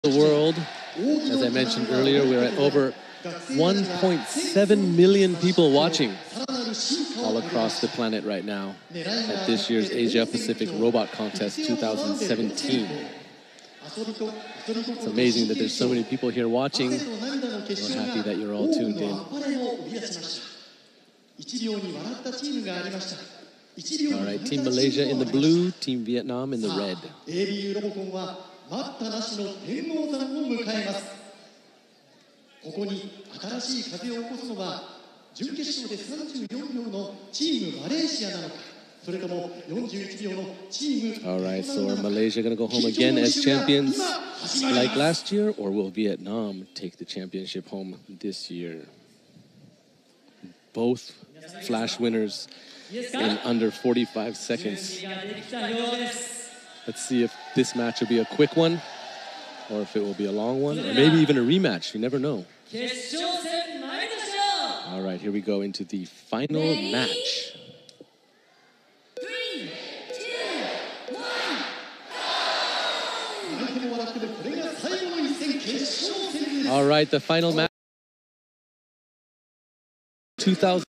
The world. As I mentioned earlier, we're at over 1.7 million people watching all across the planet right now at this year's Asia Pacific Robot Contest 2017. It's amazing that there's so many people here watching. We're happy that you're all tuned in. All right, Team Malaysia in the blue, Team Vietnam in the red. 待ったなしの天王山を迎えます。ここに新しい風を起こすのは準決勝で34秒のチームマレーシアなのか、それとも41秒のチーム。 All right, so are Malaysia going to go home again as champions like last year, or will Vietnam take the championship home this year? Both flash winners in under 45 seconds. Let's see if this match will be a quick one, or if it will be a long one, or maybe even a rematch. You never know. All right, here we go into the final match. 3, 2, 1. All right, the final match. 2000.